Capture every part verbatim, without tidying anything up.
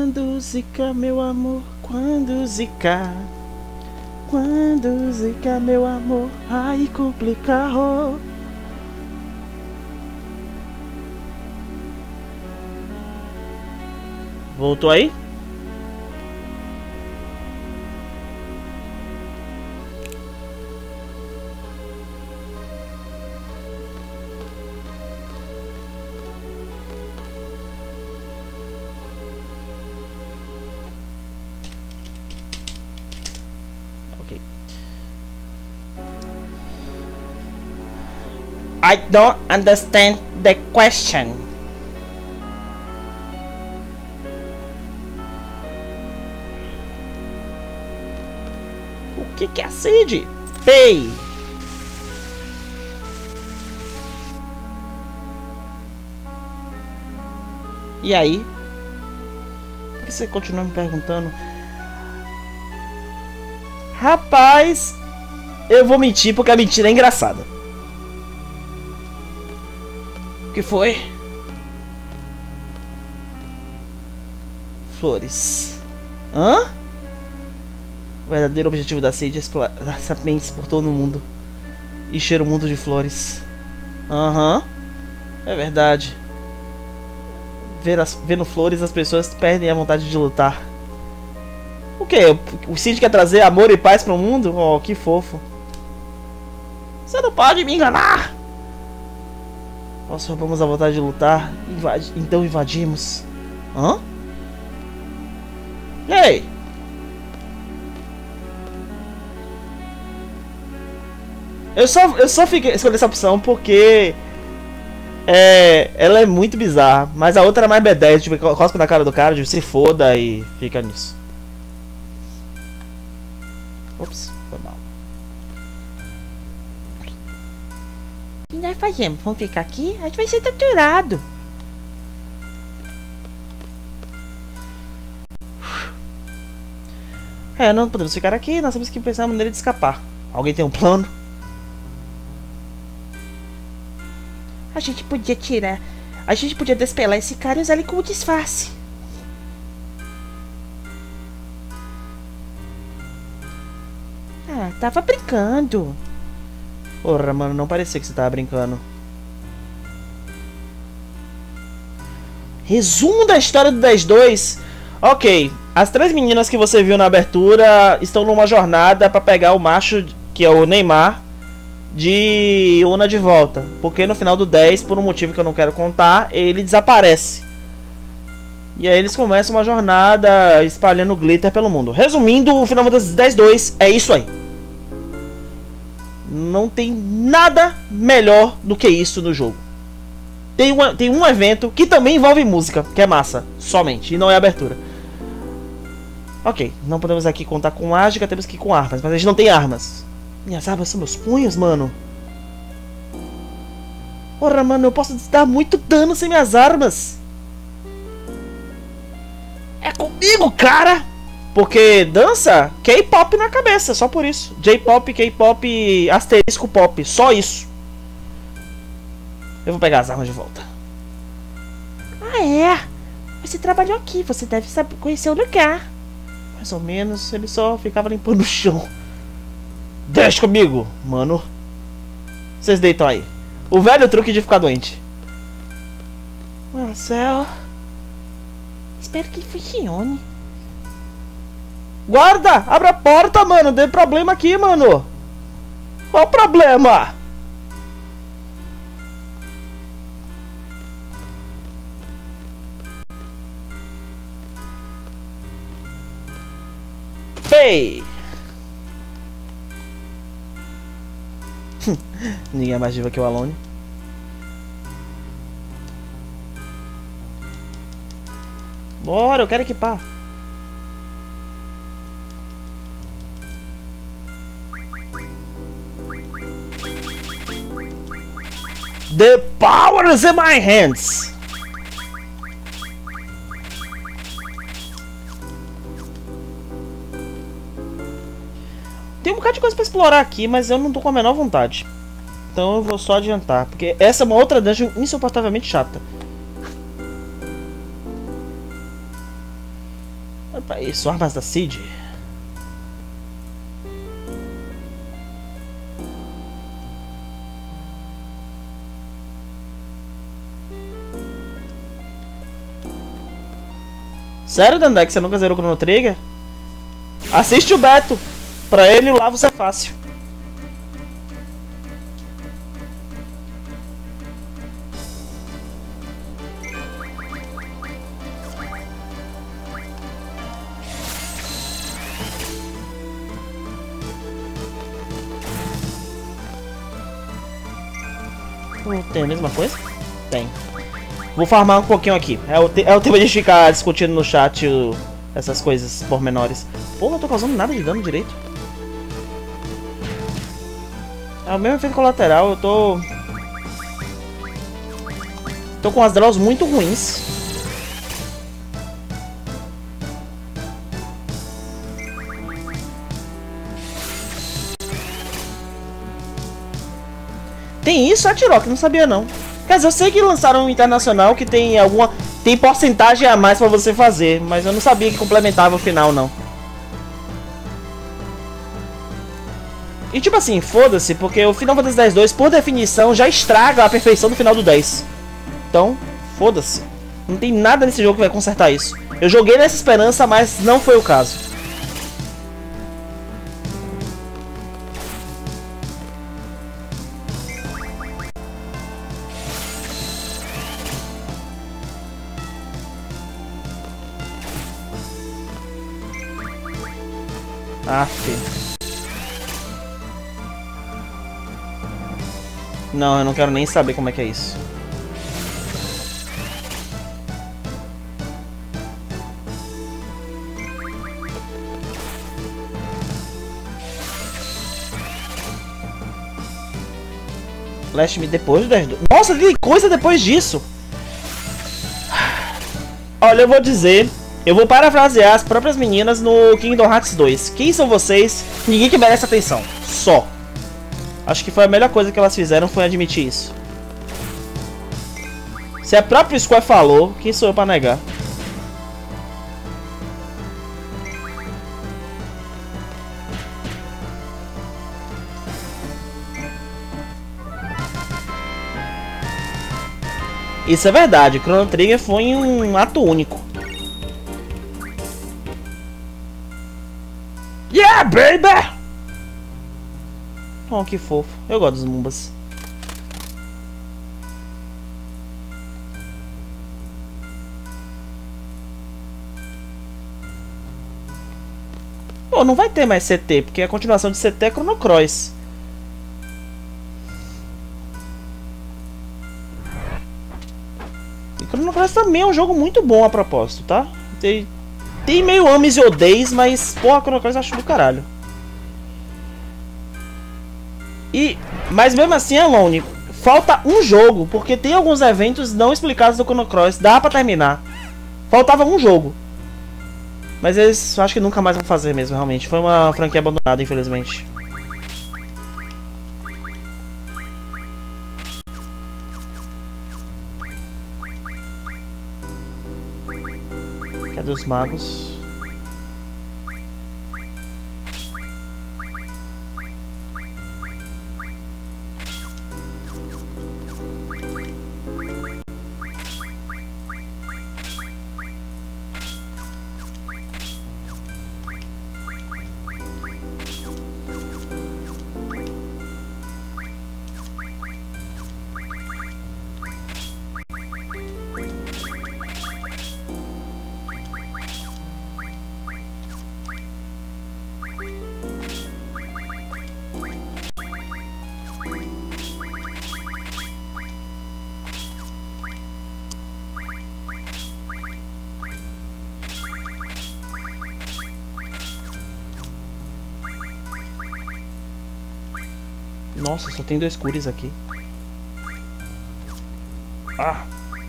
Quando zica, meu amor, quando zica, quando zica, meu amor, aí complica, oh. Voltou aí? Ok. I don't understand the question. O que que é Cid? Pay. E aí? Por que você continua me perguntando? Rapaz, eu vou mentir porque a mentira é engraçada. O que foi? Flores. Hã? O verdadeiro objetivo da Cid é explorar sementes por todo o mundo. Encher o mundo de flores. Aham. Uhum. É verdade. Ver as, vendo flores, as pessoas perdem a vontade de lutar. O que? O Cid quer trazer amor e paz para o mundo? Oh, que fofo. Você não pode me enganar! Nós roubamos a vontade de lutar, invadi então invadimos. Hã? Ei! Eu só, eu só fiquei escolhi essa opção porque é, ela é muito bizarra, mas a outra é mais B dez, tipo, cospe na cara do cara, tipo, se foda e fica nisso. Ops, foi mal. O que nós fazemos? Vamos ficar aqui? A gente vai ser torturado. É, não podemos ficar aqui, nós temos que pensar na maneira de escapar. Alguém tem um plano? A gente podia tirar... A gente podia despelar esse cara e usar ele como disfarce. Ah, tava brincando. Porra, mano, não parecia que você tava brincando. Resumo da história do dez dois. Ok, as três meninas que você viu na abertura estão numa jornada pra pegar o macho, que é o Neymar, de Una de volta. Porque no final do dez, por um motivo que eu não quero contar, ele desaparece. E aí eles começam uma jornada espalhando glitter pelo mundo. Resumindo, o Final Fantasy dez dois é isso aí. Não tem nada melhor do que isso no jogo. Tem, uma, tem um evento que também envolve música, que é massa, somente, e não é abertura. Ok, não podemos aqui contar com mágica, temos que ir com armas, mas a gente não tem armas. Minhas armas são meus punhos, mano. Porra, mano, eu posso dar muito dano sem minhas armas. É comigo, cara! Porque dança K-pop na cabeça, só por isso. J-pop, K-pop, asterisco pop, só isso. Eu vou pegar as armas de volta. Ah, é? Você trabalhou aqui, você deve saber conhecer o lugar. Mais ou menos, ele só ficava limpando o chão. Deixa comigo, mano. Vocês deitam aí. O velho truque de ficar doente. Marcel. Espero que funcione. Guarda! Abra a porta, mano. Deu problema aqui, mano. Qual o problema? Ei! Ninguém é mais viva que o Alone. Bora, eu quero equipar. The power is in my hands. Tem um bocado de coisa pra explorar aqui, mas eu não tô com a menor vontade. Então eu vou só adiantar, porque essa é uma outra dungeon insuportavelmente chata. Opa, isso, armas da Cid. Sério, Dandex, você nunca zerou o Chrono Trigger? Assiste o Beto. Pra ele lá você é fácil. Tem a mesma coisa? Tem. Vou farmar um pouquinho aqui. É o, te é o tema de ficar discutindo no chat o essas coisas pormenores. Pô, não tô causando nada de dano direito. É o mesmo efeito colateral, eu tô... Tô com as draws muito ruins. Tem isso, Atirok? Não sabia não. Quer dizer, eu sei que lançaram um internacional que tem alguma... Tem porcentagem a mais pra você fazer, mas eu não sabia que complementava o final, não. E tipo assim, foda-se, porque o Final Fantasy X dois, por definição, já estraga a perfeição do final do dez. Então, foda-se. Não tem nada nesse jogo que vai consertar isso. Eu joguei nessa esperança, mas não foi o caso. Aff. Não, eu não quero nem saber como é que é isso. Flash me depois do dez. Nossa, tem coisa depois disso. Olha, eu vou dizer... Eu vou parafrasear as próprias meninas no Kingdom Hearts dois. Quem são vocês? Ninguém que merece atenção. Só. Acho que foi a melhor coisa que elas fizeram foi admitir isso. Se a própria Square falou, quem sou eu pra negar? Isso é verdade. Chrono Trigger foi um ato único. Yeah, baby! Oh, que fofo. Eu gosto dos Mumbas. Pô, não vai ter mais C T, porque a continuação de C T é Chrono Cross. E Chrono Cross também é um jogo muito bom a propósito, tá? Tem... Tem meio ames e odeios, mas, porra, Chrono Cross eu acho do caralho. E, mas mesmo assim, Alone, falta um jogo, porque tem alguns eventos não explicados do Chrono Cross, dá pra terminar. Faltava um jogo. Mas eles acho que nunca mais vão fazer mesmo, realmente. Foi uma franquia abandonada, infelizmente. Cadê os magos? Nossa, só tem dois cures aqui. Ah!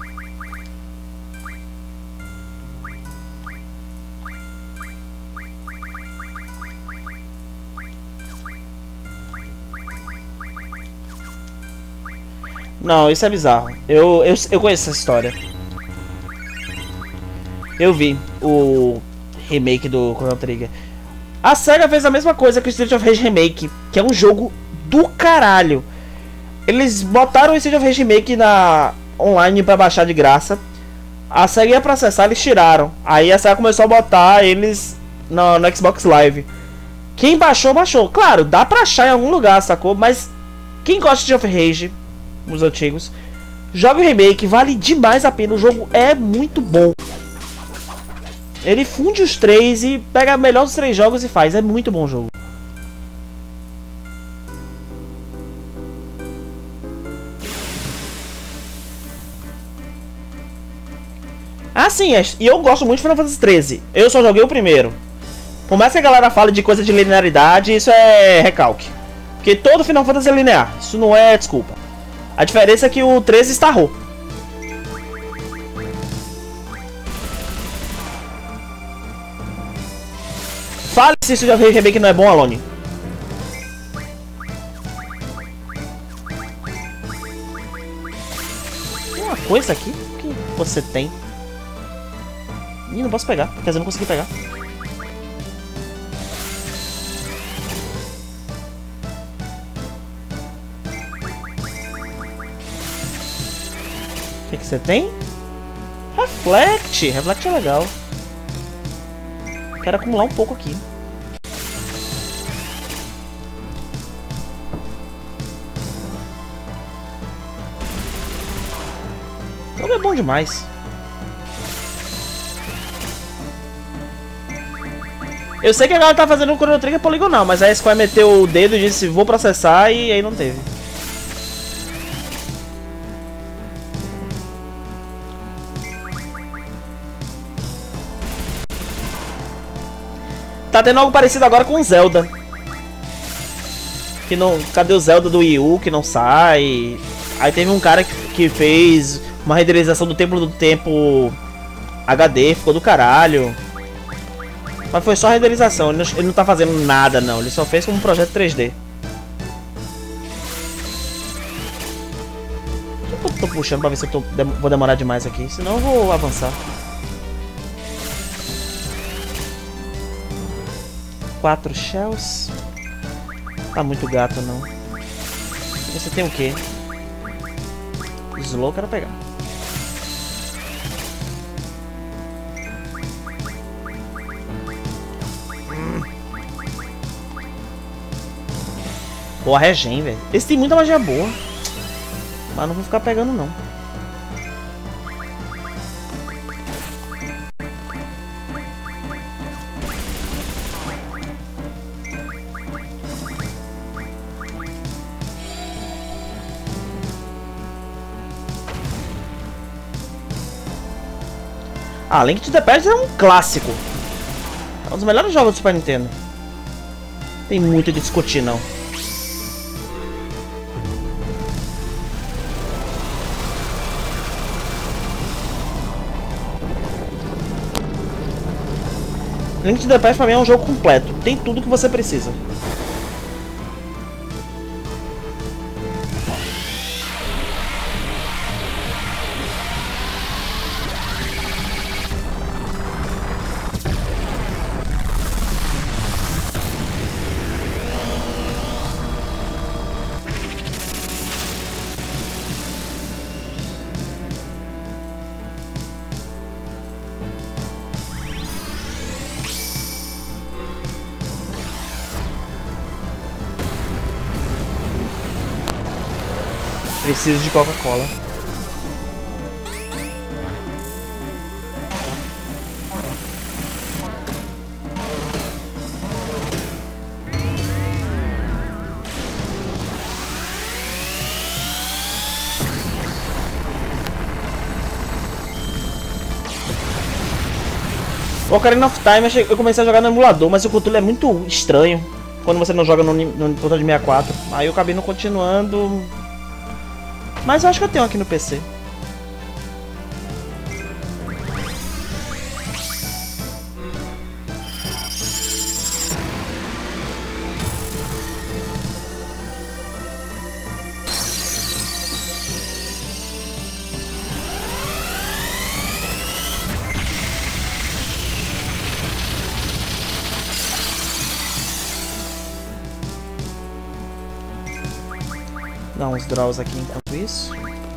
Não, isso é bizarro. Eu, eu, eu conheço essa história. Eu vi. O remake do Chrono Trigger. A SEGA fez a mesma coisa que o Street of Rage Remake, que é um jogo do caralho. Eles botaram o Street of Rage Remake na online pra baixar de graça. A SEGA ia processar, eles tiraram. Aí a SEGA começou a botar eles no, no Xbox Live. Quem baixou, baixou. Claro, dá pra achar em algum lugar, sacou? Mas quem gosta de Street of Rage, os antigos, joga o remake, vale demais a pena. O jogo é muito bom. Ele funde os três e pega o melhor dos três jogos e faz. É muito bom o jogo. Ah, sim, e eu gosto muito de Final Fantasy treze. Eu só joguei o primeiro. Por mais que a galera fale de coisa de linearidade, isso é recalque. Porque todo Final Fantasy é linear. Isso não é desculpa. A diferença é que o treze estarrou. Fale se isso já veio remake não é bom, Alone. Tem uma coisa aqui que você tem. Ih, não posso pegar. Quer dizer, não consegui pegar. O que que você tem? Reflect! Reflect é legal. Quero acumular um pouco aqui. Então é bom demais. Eu sei que a galera tá fazendo um Chrono Trigger poligonal, mas a Square meteu o dedo e disse vou processar e aí não teve. Tá tendo algo parecido agora com o Zelda. Que não, cadê o Zelda do Wii U que não sai? Aí teve um cara que, que fez uma renderização do Templo do Tempo H D, ficou do caralho. Mas foi só renderização, ele não, ele não tá fazendo nada não, ele só fez como um projeto três D. Por que eu tô puxando pra ver se eu tô, vou demorar demais aqui, senão eu vou avançar. Quatro shells. Tá muito gato não. Você tem o quê? Slow eu quero pegar. Hum. Boa regen, velho. Esse tem muita magia boa. Mas não vou ficar pegando não. Ah, Link to the Past é um clássico. É um dos melhores jogos do Super Nintendo. Tem muito o que discutir, não. Link to the Past pra mim é um jogo completo. Tem tudo que você precisa. Preciso de Coca-Cola. O Ocarina of Time eu comecei a jogar no emulador, mas o controle é muito estranho quando você não joga no, no controle de sessenta e quatro. Aí eu acabei não continuando. Mas eu acho que eu tenho aqui no P C. Dá uns draws aqui enquanto isso.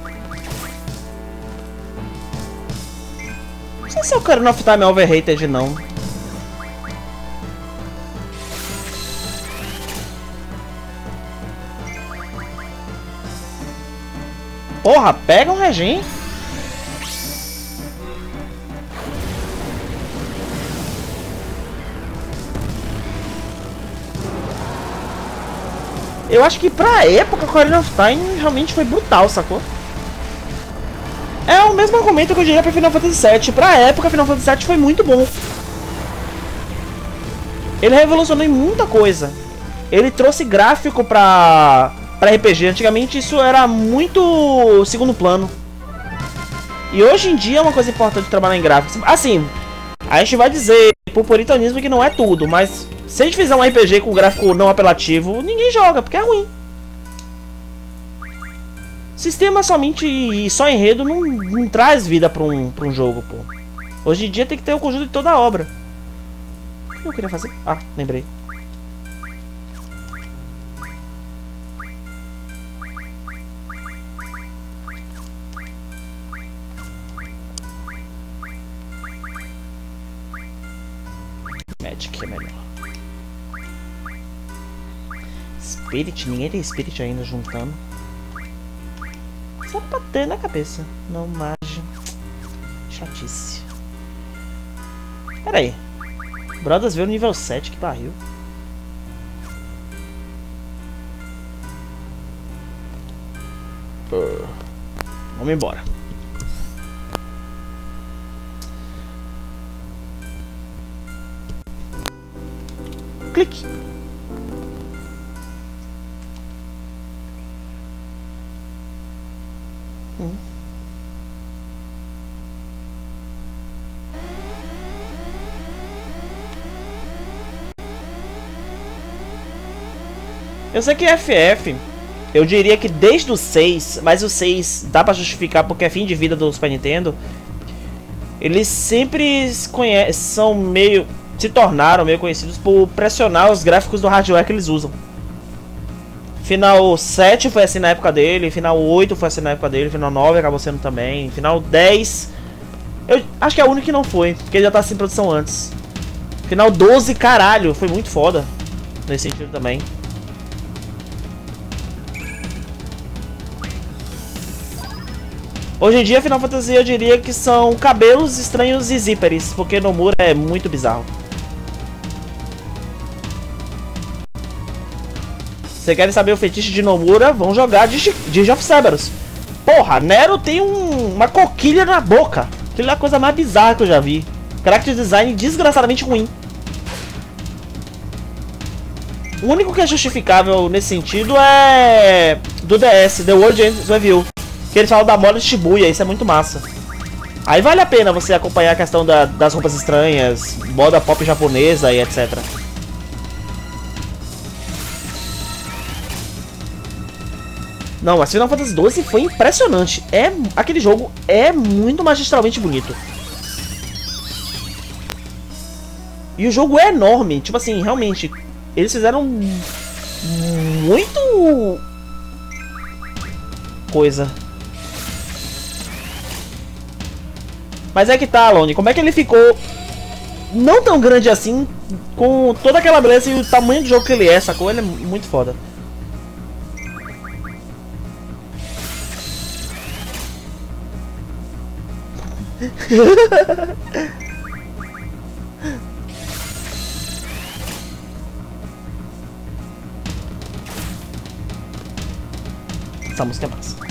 Não sei se o Ocarina of Time é overrated, não. Porra, pega um regen. Eu acho que pra época o Ocarina of Time realmente foi brutal, sacou? É o mesmo argumento que eu diria pra Final Fantasy sete. Pra época, Final Fantasy sete foi muito bom. Ele revolucionou em muita coisa. Ele trouxe gráfico pra, pra R P G. Antigamente isso era muito segundo plano. E hoje em dia é uma coisa importante trabalhar em gráficos. Assim, a gente vai dizer por puritanismo que não é tudo, mas se a gente fizer um R P G com gráfico não apelativo, ninguém joga, porque é ruim. Sistema somente e só enredo não, não traz vida pra um, pra um jogo, pô. Hoje em dia tem que ter o conjunto de toda a obra. O que eu queria fazer? Ah, lembrei. Magic é melhor. Spirit? Ninguém tem Spirit ainda juntando. Só pra ter na cabeça. Não, Mage. Chatice. Pera aí. Brothers veio no nível sete, que barril. Uh, vamos embora. Clique. Hum. Eu sei que F F, eu diria que desde o seis, mas o seis dá pra justificar porque é fim de vida do Super Nintendo. Eles sempre conhecem, são meio, se tornaram meio conhecidos por pressionar os gráficos do hardware que eles usam. Final sete foi assim na época dele, Final oito foi assim na época dele, Final nove acabou sendo também, Final dez... Eu acho que é o único que não foi, porque ele já tá assim em produção antes. Final doze, caralho, foi muito foda nesse sentido também. Hoje em dia, Final Fantasy eu diria que são cabelos estranhos e zíperes, porque Nomura é muito bizarro. Você querem saber o fetiche de Nomura? Vão jogar Dirge of Cerberus. Porra, Nero tem um, uma coquilha na boca. Aquilo é a coisa mais bizarra que eu já vi. Character design desgraçadamente ruim. O único que é justificável nesse sentido é do D S, The World Ends With You. Que eles falam da moda de Shibuya, isso é muito massa. Aí vale a pena você acompanhar a questão da, das roupas estranhas, moda pop japonesa e etcétera. Não, mas Final Fantasy doze foi impressionante. É, aquele jogo é muito magistralmente bonito. E o jogo é enorme, tipo assim, realmente, eles fizeram muito coisa. Mas é que tá, Alone, como é que ele ficou não tão grande assim, com toda aquela beleza e o tamanho do jogo que ele é, sacou? Ele é muito foda. Essa música é massa.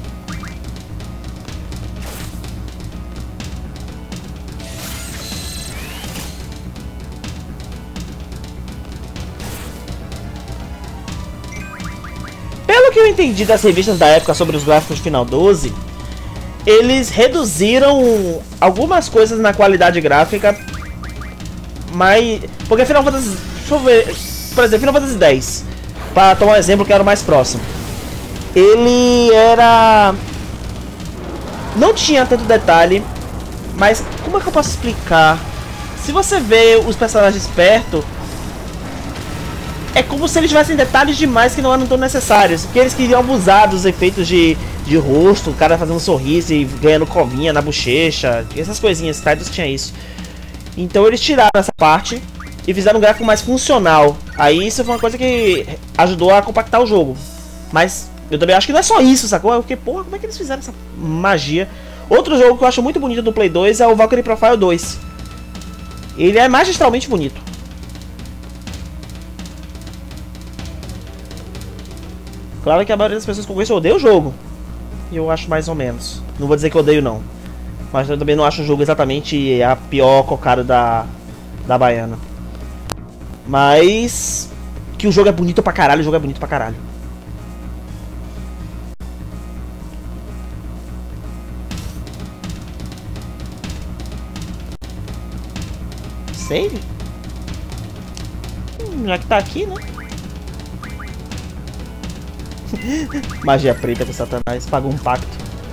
Pelo que eu entendi das revistas da época sobre os gráficos de Final doze, eles reduziram algumas coisas na qualidade gráfica, mas... Porque Final Fantasy... Deixa eu ver... Por exemplo, Final Fantasy dez, para tomar um exemplo que era o mais próximo. Ele era... Não tinha tanto detalhe, mas como é que eu posso explicar? Se você vê os personagens perto, é como se eles tivessem detalhes demais que não eram tão necessários. Porque eles queriam abusar dos efeitos de, de rosto, o cara fazendo um sorriso e ganhando covinha na bochecha, essas coisinhas, Tidus tinha isso. Então eles tiraram essa parte e fizeram um gráfico mais funcional. Aí isso foi uma coisa que ajudou a compactar o jogo. Mas eu também acho que não é só isso, sacou? Eu fiquei, porra, como é que eles fizeram essa magia? Outro jogo que eu acho muito bonito do Play dois é o Valkyrie Profile dois. Ele é magistralmente bonito. Claro que a maioria das pessoas que eu conheço odeia o jogo. E eu acho mais ou menos. Não vou dizer que eu odeio não. Mas eu também não acho o jogo exatamente a pior cocada da, da baiana. Mas que o jogo é bonito pra caralho, o jogo é bonito pra caralho. Save? Hum, já que tá aqui, né? Magia preta com Satanás, pagou um pacto.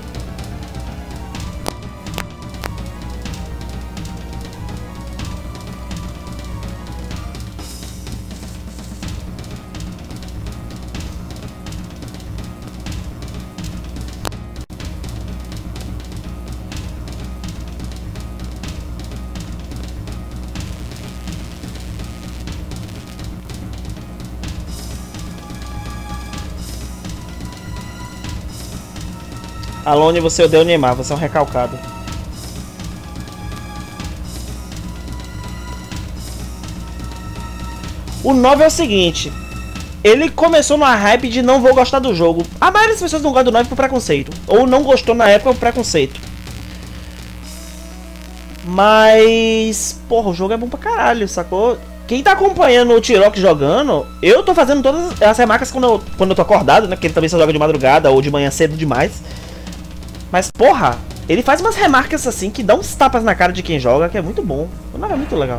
Alone, você odeia o Neymar, você é um recalcado. O nove é o seguinte. Ele começou numa hype de não vou gostar do jogo. A maioria das pessoas não gosta do nove por preconceito. Ou não gostou na época por preconceito. Mas... porra, o jogo é bom pra caralho, sacou? Quem tá acompanhando o T-Rock jogando... Eu tô fazendo todas as remarcas quando eu, quando eu tô acordado, né? Porque ele também só joga de madrugada ou de manhã cedo demais. Mas, porra, ele faz umas remarcas assim que dá uns tapas na cara de quem joga, que é muito bom. O nove é muito legal.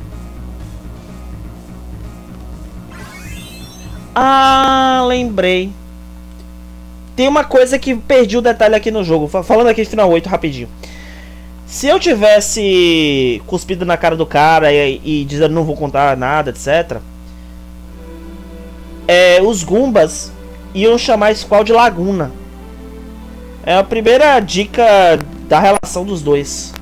Ah, lembrei. Tem uma coisa que perdi o detalhe aqui no jogo. Falando aqui de final oito rapidinho. Se eu tivesse cuspido na cara do cara e, e dizendo não vou contar nada, etcétera. É, os Goombas iam chamar Squall de Laguna. É a primeira dica da relação dos dois.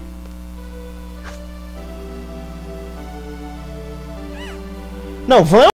Não, vamos.